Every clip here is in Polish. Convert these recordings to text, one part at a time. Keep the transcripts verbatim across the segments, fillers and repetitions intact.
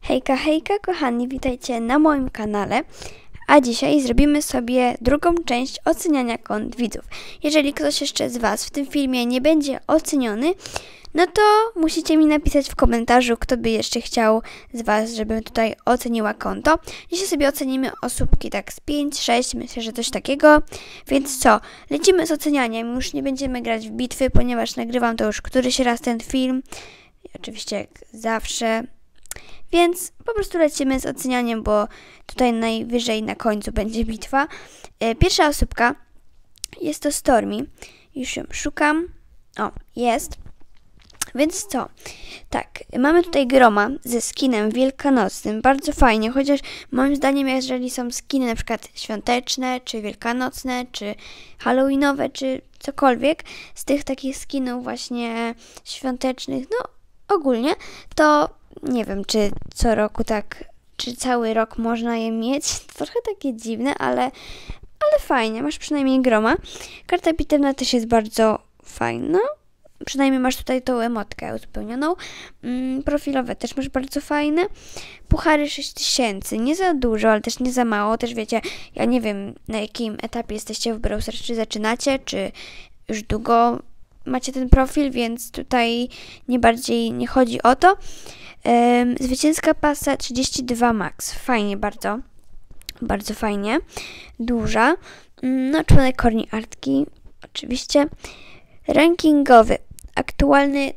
Hejka, hejka kochani, witajcie na moim kanale, a dzisiaj zrobimy sobie drugą część oceniania kont widzów. Jeżeli ktoś jeszcze z Was w tym filmie nie będzie oceniony, no to musicie mi napisać w komentarzu, kto by jeszcze chciał z Was, żebym tutaj oceniła konto. Dzisiaj sobie ocenimy osóbki tak z pięć, sześć, myślę, że coś takiego. Więc co, lecimy z ocenianiem, już nie będziemy grać w bitwy, ponieważ nagrywam to już któryś raz ten film. I oczywiście jak zawsze. Więc po prostu lecimy z ocenianiem, bo tutaj najwyżej na końcu będzie bitwa. Pierwsza osóbka jest to Stormy. Już ją szukam. O, jest. Więc co? Tak, mamy tutaj Groma ze skinem wielkanocnym. Bardzo fajnie, chociaż moim zdaniem, jeżeli są skiny na przykład świąteczne, czy wielkanocne, czy halloweenowe, czy cokolwiek z tych takich skinów właśnie świątecznych, no ogólnie, to nie wiem, czy co roku tak, czy cały rok można je mieć. Trochę takie dziwne, ale, ale fajnie. Masz przynajmniej Groma. Karta bitewna też jest bardzo fajna. Przynajmniej masz tutaj tą emotkę uzupełnioną. Mm, profilowe też masz bardzo fajne. Puchary sześć tysięcy. Nie za dużo, ale też nie za mało. Też wiecie, ja nie wiem, na jakim etapie jesteście w Brawl Stars, czy zaczynacie, czy już długo macie ten profil, więc tutaj nie bardziej nie chodzi o to. Um, zwycięska pasa trzydzieści dwa max. Fajnie bardzo. Bardzo fajnie. Duża. No, członek Korni Artki. Oczywiście. Rankingowy. Aktualny.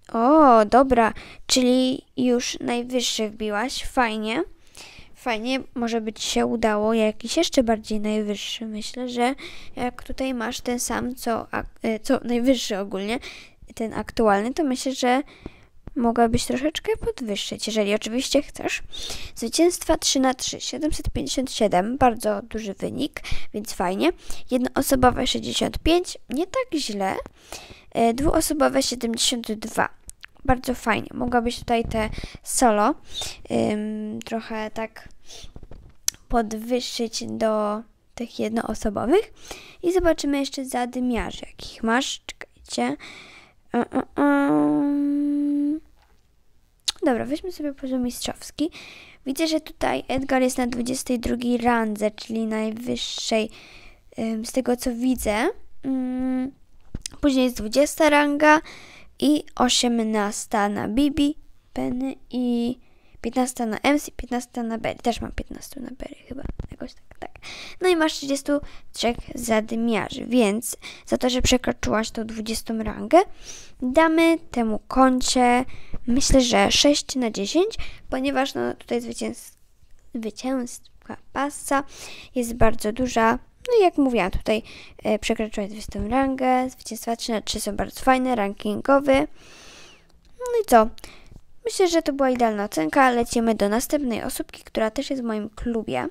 O, dobra. Czyli już najwyższy wbiłaś. Fajnie. Fajnie. Może by Ci się udało jakiś jeszcze bardziej najwyższy. Myślę, że jak tutaj masz ten sam, co, co najwyższy ogólnie, ten aktualny, to myślę, że mogłabyś troszeczkę podwyższyć, jeżeli oczywiście chcesz. Zwycięstwa trzy na trzy, siedemset pięćdziesiąt siedem, bardzo duży wynik, więc fajnie. Jednoosobowe sześćdziesiąt pięć, nie tak źle. E, dwuosobowe siedemdziesiąt dwa, bardzo fajnie. Mogłabyś tutaj te solo ym, trochę tak podwyższyć do tych jednoosobowych. I zobaczymy jeszcze zadymiarzy, jakich masz. Czekajcie. Uh, uh, um. Dobra, weźmy sobie poziom mistrzowski. Widzę, że tutaj Edgar jest na dwudziestej drugiej randze, czyli najwyższej um, z tego, co widzę. Um, później jest dwudziesta ranga i osiemnasta na Bibi, Penny i piętnasta na M C, piętnasta na Berry. Też mam piętnaście na Berry chyba. Jakoś tak, tak. No i masz trzydzieści trzy zadymiarzy, więc za to, że przekroczyłaś tą dwudziestą rangę, damy temu koncie, myślę, że sześć na dziesięć, ponieważ no tutaj zwycięstwa, zwycięstwa pasa jest bardzo duża. No i jak mówiłam, tutaj e, przekroczyłaś dwudziestą rangę, zwycięstwa trzy na trzy są bardzo fajne, rankingowe. No i co? Myślę, że to była idealna ocenka. Lecimy do następnej osóbki, która też jest w moim klubie.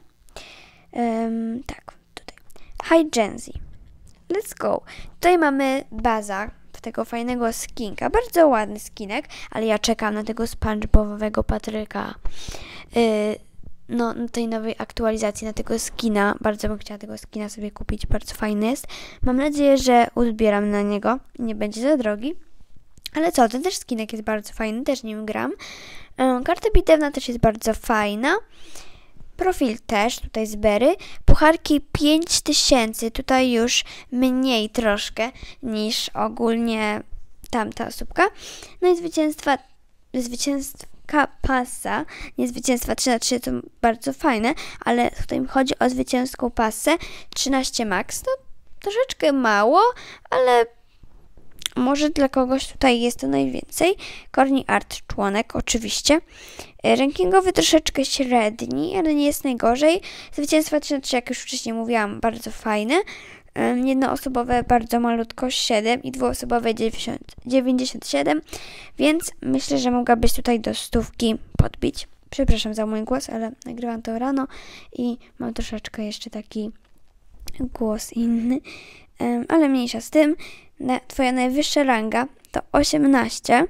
Um, tak, tutaj. Hi Genzy. Let's go. Tutaj mamy baza tego fajnego skinka. Bardzo ładny skinek, ale ja czekam na tego SpongeBobowego Patryka. Yy, no, na tej nowej aktualizacji, na tego skina. Bardzo bym chciała tego skina sobie kupić. Bardzo fajny jest. Mam nadzieję, że uzbieram na niego. Nie będzie za drogi. Ale co, ten też skinek jest bardzo fajny, też nim gram. Um, karta bitewna też jest bardzo fajna. Profil też, tutaj z Berry. Pucharki pięć tysięcy, tutaj już mniej troszkę niż ogólnie tamta osóbka. No i zwycięstwa, zwycięstwa pasa, nie zwycięstwa trzy na trzy to bardzo fajne, ale tutaj mi chodzi o zwycięską pasę trzynaście max, to troszeczkę mało, ale może dla kogoś tutaj jest to najwięcej. Korni Art członek, oczywiście. Rankingowy troszeczkę średni, ale nie jest najgorzej. Zwycięstwa trzy na trzy, jak już wcześniej mówiłam, bardzo fajne. Jednoosobowe bardzo malutko, siedem i dwuosobowe dziewięćdziesiąt siedem, więc myślę, że mogłabyś tutaj do stówki podbić. Przepraszam za mój głos, ale nagrywam to rano i mam troszeczkę jeszcze taki głos inny, ale mniejsza z tym. Twoja najwyższa ranga to osiemnaście,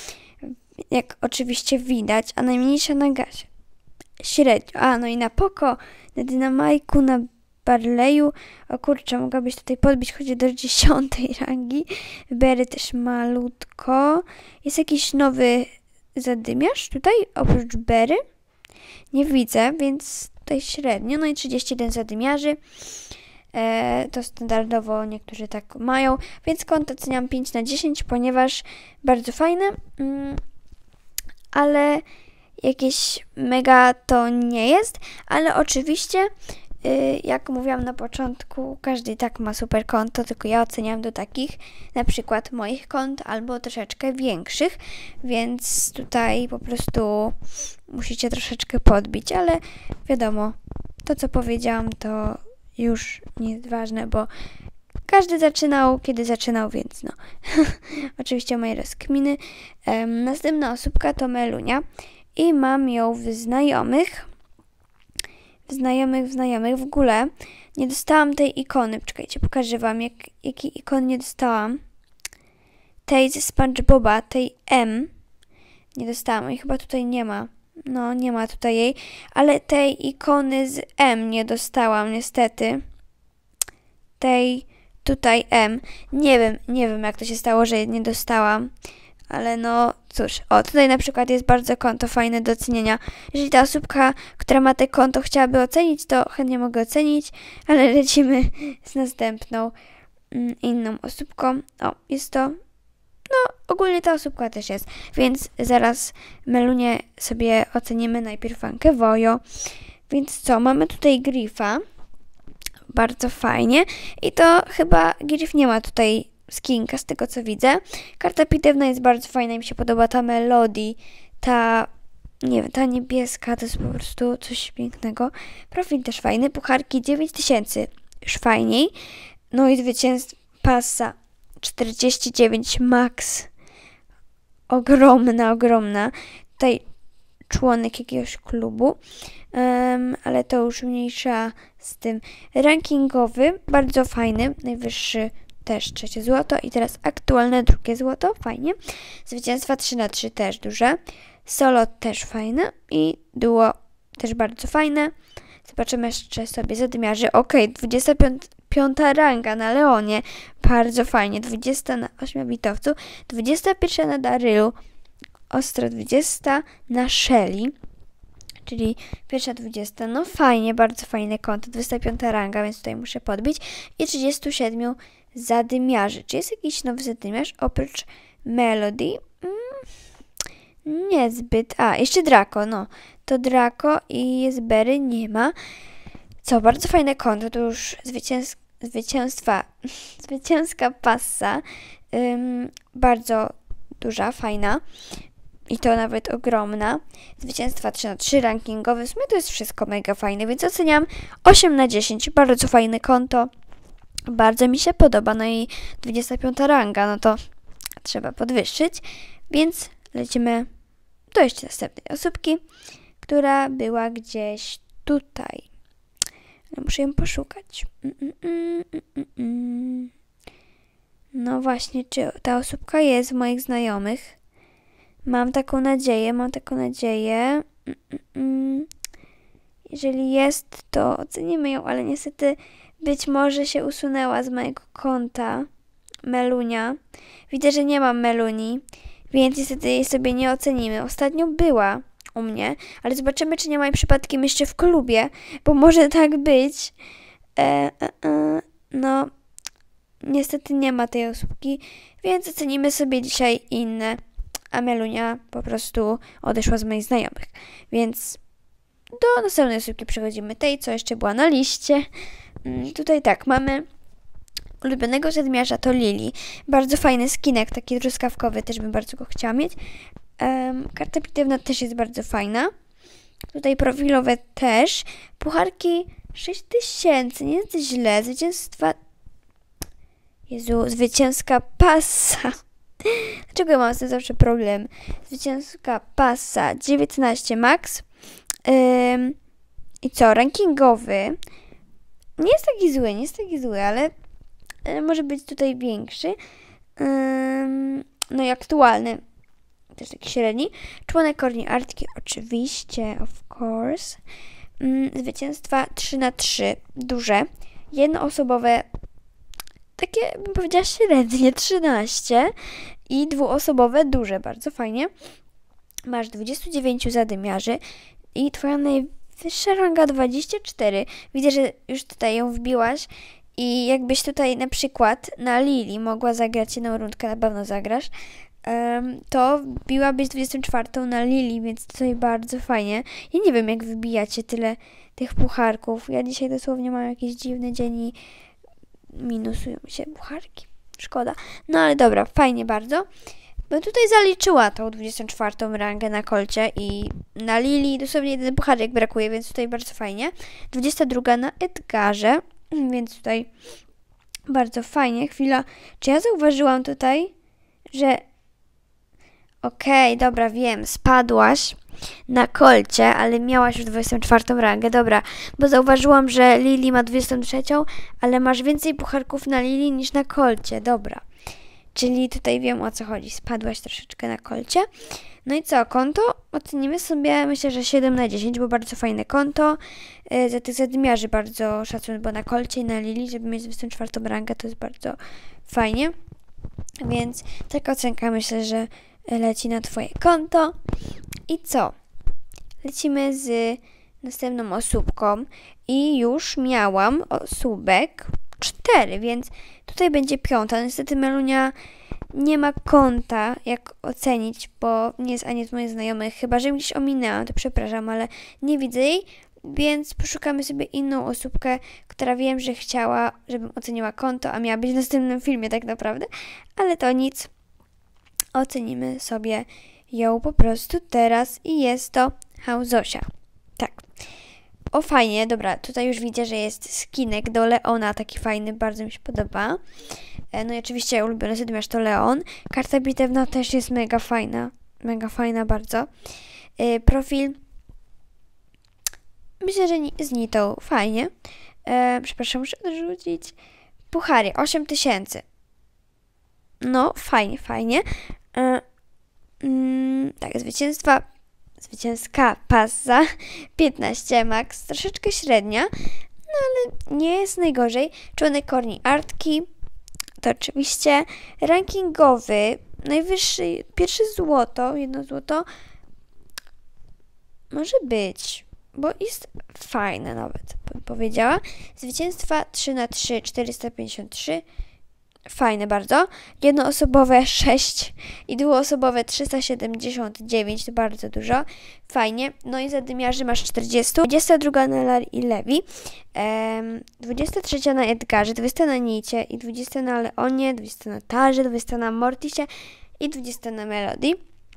jak oczywiście widać, a najmniejsza na gazie średnio. A, no i na Poko, na Dynamajku, na Barleyu, o kurczę, mogłabyś tutaj podbić choć do dziesiątej rangi. Berry też malutko. Jest jakiś nowy zadymiarz tutaj, oprócz Berry? nie widzę, więc tutaj średnio. No i trzydzieści jeden zadymiarzy. E, to standardowo niektórzy tak mają, więc konto oceniam pięć na dziesięć, ponieważ bardzo fajne, mm, ale jakieś mega to nie jest, ale oczywiście, y, jak mówiłam na początku, każdy i tak ma super konto, tylko ja oceniam do takich, na przykład moich kont, albo troszeczkę większych, więc tutaj po prostu musicie troszeczkę podbić, ale wiadomo, to co powiedziałam, to już nie jest ważne, bo każdy zaczynał, kiedy zaczynał, więc no. Oczywiście moje rozkminy. Um, następna osóbka to Melunia i mam ją w znajomych. W znajomych, w znajomych. W ogóle nie dostałam tej ikony. Czekajcie, pokażę wam, jak, jakiej ikony nie dostałam. Tej ze SpongeBoba, tej M. Nie dostałam i chyba tutaj nie ma. No, nie ma tutaj jej, ale tej ikony z M nie dostałam niestety. Tej tutaj M. Nie wiem, nie wiem jak to się stało, że nie dostałam. Ale no cóż, o tutaj na przykład jest bardzo konto fajne do ocenienia. Jeżeli ta osóbka, która ma te konto chciałaby ocenić, to chętnie mogę ocenić, ale lecimy z następną mm, inną osóbką. O, jest to... No, ogólnie ta osóbka też jest, więc zaraz Melunię sobie ocenimy, najpierw Fankę Vojo. Więc co, mamy tutaj Griffa, bardzo fajnie i to chyba Griff nie ma tutaj skinka z tego co widzę. Karta pitewna jest bardzo fajna, mi się podoba ta Melody, ta, nie wiem, ta niebieska, to jest po prostu coś pięknego. Profil też fajny, pucharki dziewięć tysięcy, już fajniej. No i zwycięstwo pasa czterdzieści dziewięć max. Ogromna, ogromna. Tutaj członek jakiegoś klubu. Um, ale to już mniejsza z tym. Rankingowy, bardzo fajny. Najwyższy też trzecie złoto. I teraz aktualne drugie złoto. Fajnie. Zwycięstwa trzy na trzy też duże. Solo też fajne. I duo też bardzo fajne. Zobaczymy jeszcze sobie zadymiarzy. Ok, dwudziesta piąta ranga na Leonie. Bardzo fajnie. dwudziesta na ośmiobitowcu. dwudziesta pierwsza na Darylu. Ostro dwudziesta na Shelly. Czyli pierwsza dwudziesta. No fajnie, bardzo fajne konto. dwudziesta piąta ranga, więc tutaj muszę podbić. I trzydzieści siedem zadymiarzy. Czy jest jakiś nowy zadymiarz oprócz Melody? Mm, niezbyt. A, jeszcze Draco, no. To Draco i jest Berry, nie ma. Co, bardzo fajne konto, to już zwycięs zwycięstwa, zwycięska passa, ym, bardzo duża, fajna i to nawet ogromna. Zwycięstwa trzy na trzy, rankingowe, w sumie to jest wszystko mega fajne, więc oceniam osiem na dziesięć, bardzo fajne konto, bardzo mi się podoba, no i dwudziesta piąta ranga, no to trzeba podwyższyć, więc lecimy do jeszcze następnej osóbki, która była gdzieś tutaj. Muszę ją poszukać. Mm, mm, mm, mm. No właśnie, czy ta osóbka jest w moich znajomych? Mam taką nadzieję, mam taką nadzieję. Mm, mm, mm. Jeżeli jest, to ocenimy ją, ale niestety być może się usunęła z mojego konta Melunia. Widzę, że nie mam Meluni, więc niestety jej sobie nie ocenimy. Ostatnio była u mnie, ale zobaczymy, czy nie ma jej przypadkiem jeszcze w klubie, bo może tak być. E, e, e, no, niestety nie ma tej osóbki, więc ocenimy sobie dzisiaj inne, a Melunia po prostu odeszła z moich znajomych. Więc do następnej osóbki przechodzimy, tej, co jeszcze była na liście. Mm, tutaj tak, mamy ulubionego zadymiarza, to Lili. Bardzo fajny skinek, taki truskawkowy, też bym bardzo go chciała mieć. Um, karta pitewna też jest bardzo fajna. Tutaj profilowe też. Pucharki sześć tysięcy, nie jest źle. Zwycięstwa... Jezu, zwycięska pasa. Dlaczego ja mam z tym zawsze problem? Zwycięska pasa dziewiętnaście max. Um, I co? Rankingowy. Nie jest taki zły, nie jest taki zły, ale może być tutaj większy. Um, no i aktualny. Też taki średni. Członek Korni Artki, oczywiście, of course. Mm, zwycięstwa trzy na trzy, duże. Jednoosobowe, takie bym powiedziała średnie, trzynaście. I dwuosobowe, duże, bardzo fajnie. Masz dwudziestu dziewięciu zadymiarzy. I twoja najwyższa ranga dwadzieścia cztery. Widzę, że już tutaj ją wbiłaś. I jakbyś tutaj na przykład na Lili mogła zagrać jedną rundkę, na pewno zagrasz, um, to wbiłabyś dwudziestą czwartą na Lili, więc tutaj bardzo fajnie. Ja nie wiem, jak wybijacie tyle tych pucharków. Ja dzisiaj dosłownie mam jakiś dziwny dzień i minusują się pucharki. Szkoda. No ale dobra, fajnie bardzo. Bo tutaj zaliczyła tą dwudziestą czwartą rangę na kolcie i na Lili dosłownie jeden pucharek brakuje, więc tutaj bardzo fajnie. dwudziesta druga na Edgarze, więc tutaj bardzo fajnie. Chwila, czy ja zauważyłam tutaj, że okej, okay, dobra, wiem, spadłaś na kolcie, ale miałaś już dwudziestą czwartą rangę, dobra, bo zauważyłam, że Lili ma dwudziestą trzecią, ale masz więcej pucharków na Lili niż na kolcie, dobra. Czyli tutaj wiem, o co chodzi, spadłaś troszeczkę na kolcie. No i co, konto ocenimy sobie, myślę, że siedem na dziesięć, bo bardzo fajne konto. Yy, za tych zadymiarzy bardzo szacun, bo na kolcie i na Lili, żeby mieć dwudziestą czwartą rangę, to jest bardzo fajnie. Więc taka ocenka myślę, że leci na twoje konto. I co? Lecimy z następną osóbką i już miałam osóbek cztery, więc tutaj będzie piąta. Niestety Melunia nie ma konta, jak ocenić, bo nie jest ani z moich znajomych, chyba że gdzieś ominęłam, to przepraszam, ale nie widzę jej, więc poszukamy sobie inną osóbkę, która wiem, że chciała, żebym oceniła konto, a miała być w następnym filmie tak naprawdę, ale to nic. Ocenimy sobie ją po prostu teraz i jest to Zosia. Tak. O, fajnie, dobra, tutaj już widzę, że jest skinek do Leona, taki fajny, bardzo mi się podoba. No i oczywiście ulubiony zadymiarz to Leon. Karta bitewna też jest mega fajna, mega fajna bardzo. Yy, profil, myślę, że z Nitą, fajnie. Yy, przepraszam, muszę odrzucić. Puchary, osiem tysięcy. No, fajnie, fajnie. Yy, yy, tak, zwycięstwa, zwycięska pasa, piętnaście max, troszeczkę średnia, no ale nie jest najgorzej. Członek Korni Artki, to oczywiście rankingowy, najwyższy, pierwsze złoto, jedno złoto, może być, bo jest fajne nawet, bym powiedziała. Zwycięstwa trzy na trzy, czterysta pięćdziesiąt trzy, fajne bardzo. Jednoosobowe sześć i dwuosobowe trzysta siedemdziesiąt dziewięć, to bardzo dużo. Fajnie. No i zadymiarzy masz czterdzieści. dwudziesta druga na Lar i Levi. Um, dwudziesta trzecia na Edgarze, dwudziesta na Nicie i dwudziesta na Leonie, dwudziesta na Tarze, dwudziesta na Mortisie i dwudziesta na Melody.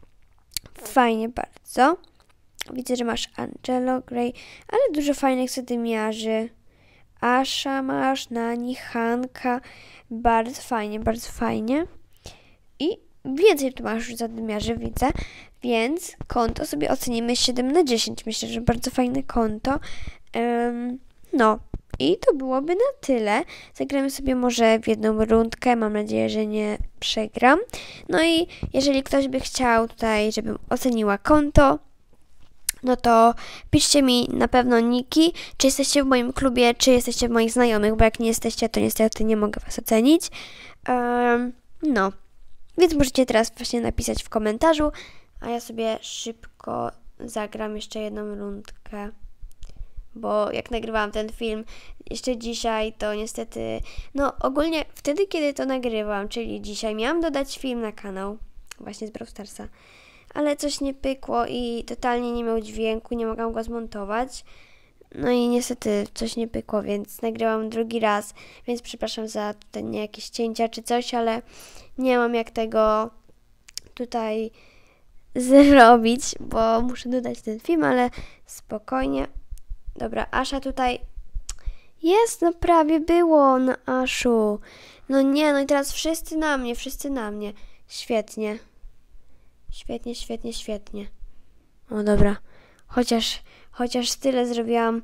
Fajnie bardzo. Widzę, że masz Angelo, Grey, ale dużo fajnych zadymiarzy. Asha masz, Nani, Hanka. Bardzo fajnie, bardzo fajnie. I więcej tu masz już zadymiarzy, widzę. Więc konto sobie ocenimy siedem na dziesięć. Myślę, że bardzo fajne konto. Um, no. I to byłoby na tyle. Zagramy sobie może w jedną rundkę. Mam nadzieję, że nie przegram. No i jeżeli ktoś by chciał tutaj, żebym oceniła konto, no to piszcie mi na pewno niki, czy jesteście w moim klubie, czy jesteście w moich znajomych, bo jak nie jesteście, to niestety nie mogę was ocenić. Um, no, więc możecie teraz właśnie napisać w komentarzu, a ja sobie szybko zagram jeszcze jedną rundkę, bo jak nagrywałam ten film jeszcze dzisiaj, to niestety, no ogólnie wtedy, kiedy to nagrywam, czyli dzisiaj, miałam dodać film na kanał, właśnie z Brawl Starsa, ale coś nie pykło i totalnie nie miał dźwięku, nie mogłam go zmontować. No i niestety coś nie pykło, więc nagrałam drugi raz, więc przepraszam za tutaj nie jakieś cięcia czy coś, ale nie mam jak tego tutaj zrobić, bo muszę dodać ten film, ale spokojnie. Dobra, Asha tutaj jest, no prawie było na Ashu. No nie, no i teraz wszyscy na mnie, wszyscy na mnie. Świetnie. Świetnie, świetnie, świetnie. O, dobra. Chociaż, chociaż tyle zrobiłam.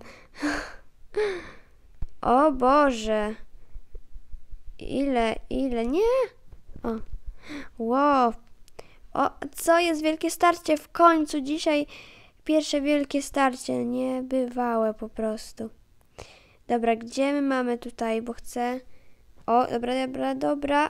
O Boże. Ile, ile, nie? O. Wow. O, co jest wielkie starcie w końcu? Dzisiaj pierwsze wielkie starcie. Niebywałe po prostu. Dobra, gdzie my mamy tutaj, bo chcę... O, dobra, dobra, dobra.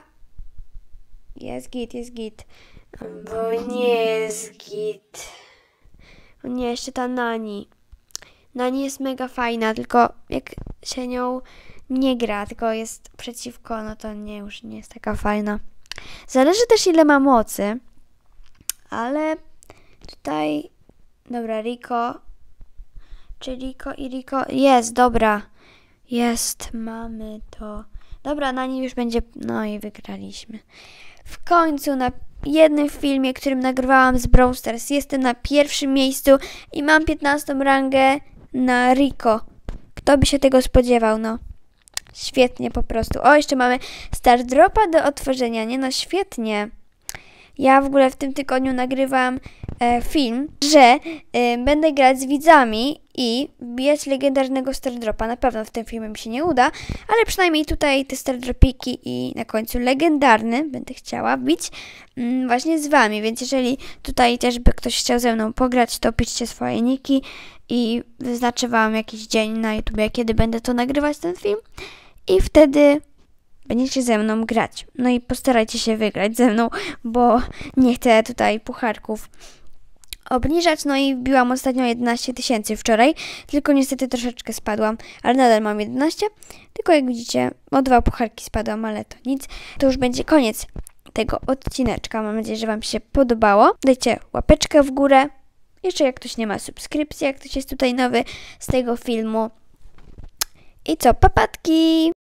Jest git, jest git. Bo nie jest git. Nie, jeszcze ta Nani. Nani jest mega fajna, tylko jak się nią nie gra, tylko jest przeciwko, no to nie, już nie jest taka fajna. Zależy też ile ma mocy, ale tutaj, dobra, Rico, czy Rico i Rico, jest, dobra, jest, mamy to. Dobra, Nani już będzie, no i wygraliśmy. W końcu na jednym filmie, którym nagrywałam z Brawl Stars, jestem na pierwszym miejscu i mam piętnastą rangę na Rico. Kto by się tego spodziewał, no. Świetnie po prostu. O, jeszcze mamy Star Dropa do otworzenia, nie? No świetnie. Ja w ogóle w tym tygodniu nagrywam e, film, że e, będę grać z widzami i wbijać legendarnego Star Dropa. Na pewno w tym filmie mi się nie uda, ale przynajmniej tutaj te Star Dropiki i na końcu legendarny będę chciała wbić mm, właśnie z wami. Więc jeżeli tutaj też by ktoś chciał ze mną pograć, to piszcie swoje niki i wyznaczę wam jakiś dzień na YouTube, kiedy będę to nagrywać, ten film. I wtedy będziecie ze mną grać. No i postarajcie się wygrać ze mną, bo nie chcę tutaj pucharków obniżać. No i wbiłam ostatnio jedenaście tysięcy wczoraj, tylko niestety troszeczkę spadłam, ale nadal mam jedenaście. Tylko jak widzicie, o dwa pucharki spadłam, ale to nic. To już będzie koniec tego odcineczka. Mam nadzieję, że wam się podobało. Dajcie łapeczkę w górę. Jeszcze jak ktoś nie ma subskrypcji, jak ktoś jest tutaj nowy z tego filmu. I co, papatki!